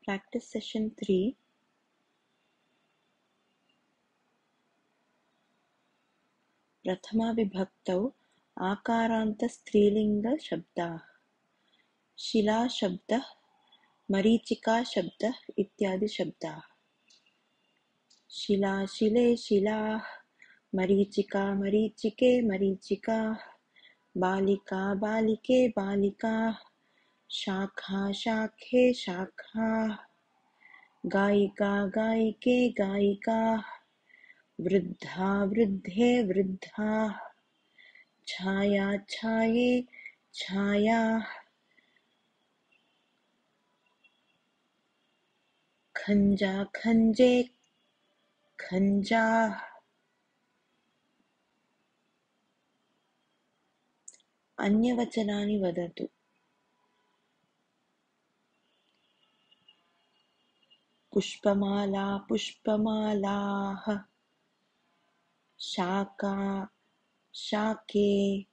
Practice session 3. प्रथमा विभक्तौ आकारान्त स्त्रीलिंग शब्दाः शिला शब्दः मरीचिका शब्दः इत्यादि शब्दाः। शिला शिले शिलाः, मरीचिका मरीचिके मरीचिकाः, बालिका बालिके बालिकाः, शाखा शाखे शाखाः, गायिका गायिके गायिकाः, वृद्धा वृद्धे वृद्धाः, छाया छाये छायाः, खंजा खंजे खंजाः। अन्यवचनानि वदतु। पुष्पमाला पुष्पमालाः, शाका शाके,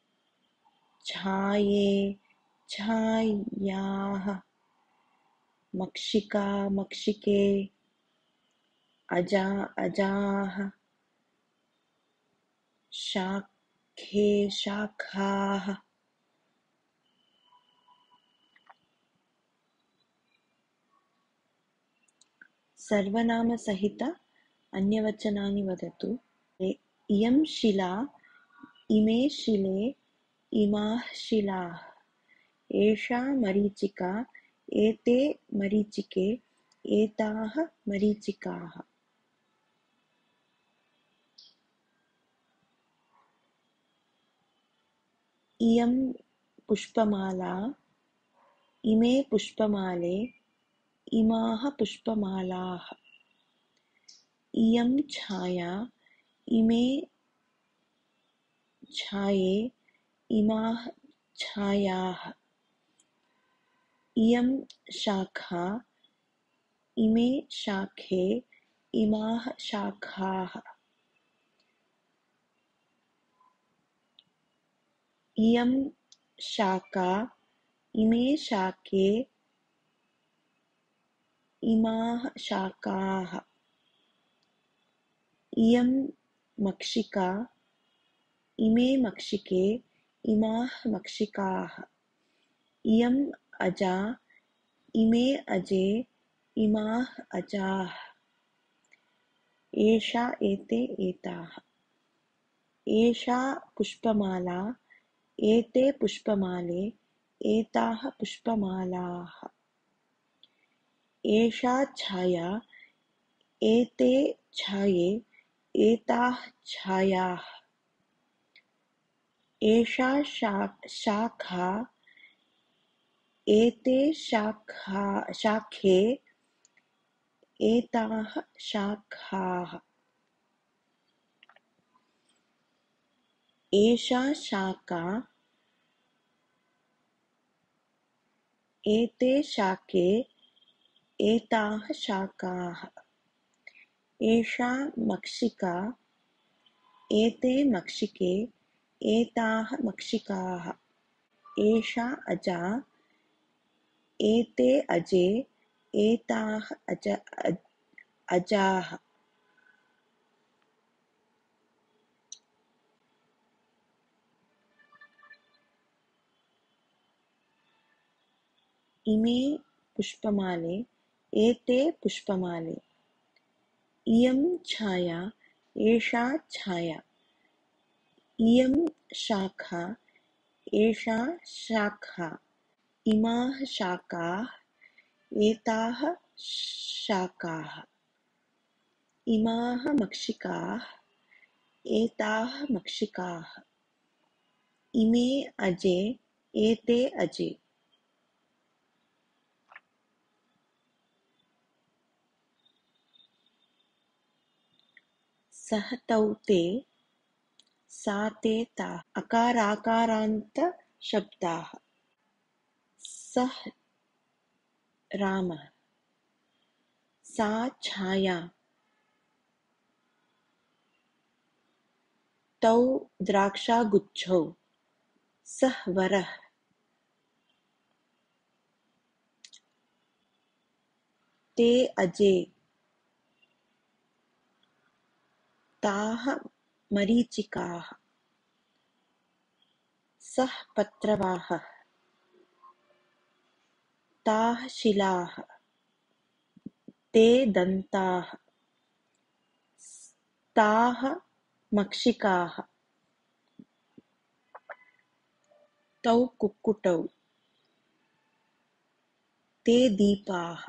छाये छायाः, मक्षिका मक्षिके, अजा अजाः, शाखे शाखाः। सर्वनाम सहित अन्यवचनानि वदतु। इयं शिला, इमे शिले, इमाः शिलाः, एषा मरीचिका, एते मरीचिके, एताः मरीचिकाः। इयं पुष्पमाला, इमे पुष्पमाले, इमाः पुष्पमालाः। इयं छाया, इमे छाये, इमाः छायाः। इयं शाखा, इमे शाखे, इमाः शाखाः। इयं शाका, इमे शाके, इमाः शाकाः। इयं मक्षिका, इमे मक्षिके, इमाः मक्षिकाः। इयं अजा, इमे अजे, इमाः अजाः। एषा एते एताः। एषा पुष्पमाला, एते पुष्पमाले, एताः पुष्पमालाः। एषा छाया, एते छाये, एताः छायाः। एषा शाखा, एते शाखे, एताः शाखाः। एषा शाका, एते शाके, एताः शाकाः। एषा मक्षिका, एते मक्षिके, एताः मक्षिकाः। एषा अजा, एते अजे, एताः अजाः। इमे पुष्पमाले, एते पुष्पमाले। इयं छाया, एषा छाया। इयं शाखा, एषा शाखा। इमाः शाकाः, एताः शाकाः। इमाः मक्षिकाः, एताः मक्षिकाः। इमे अजे, एते अजे। सः तौ ते, सा ते ताः। अकाराकारान्त शब्दाः। सः रामः, सा छाया, तौ द्राक्षागुच्छौ, सः वरः। ते अजे ताः मरीचिकाः सः पत्रवाहः ताः शिलाः ते दन्ताः ताः मक्षिकाः तौ कुक्कुटौ ते दीपाः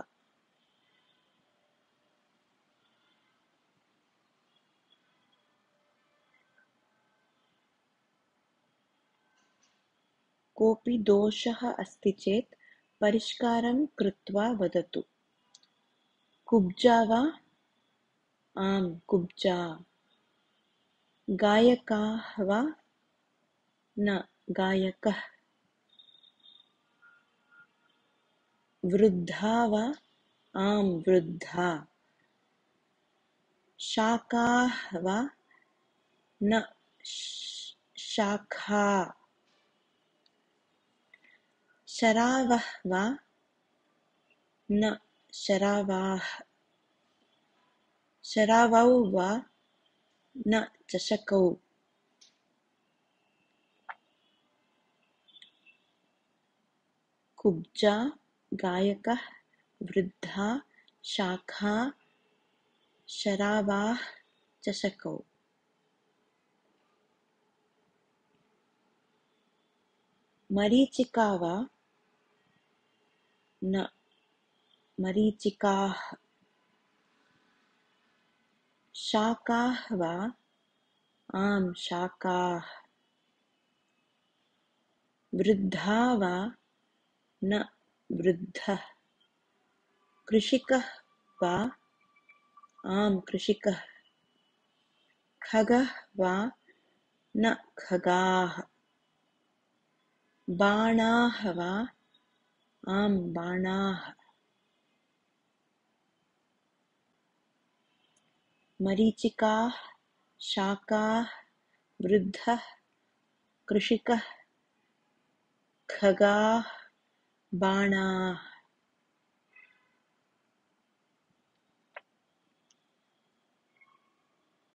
कोऽपि दोषः अस्ति चेत् परिष्कारं कृत्वा वदतु। कुब्जा वा? आम् कुब्जा। गायकाः वा? न गायकः। वृद्धा वा? आम् वृद्धा। शाकाः वा? न शाखा। शरावः वा? न शरावाः। शरावौ वा? न चषकौ। कुब्जा, गायकः, वृद्धा, शाखा, शरावाः, चषकौ। मरीचिका वा? न मरीचिकाः। शाकाः वा? आम् शाकाः। वृद्धा वा? न वृद्धः। कृषिकः वा? आम् कृषिकः। खगः वा? न खगाः। बाणाः वा? आम् बाणाः। मरीचिकाः, शाकाः, वृद्धः, कृषिकः, खगाः, बाणाः।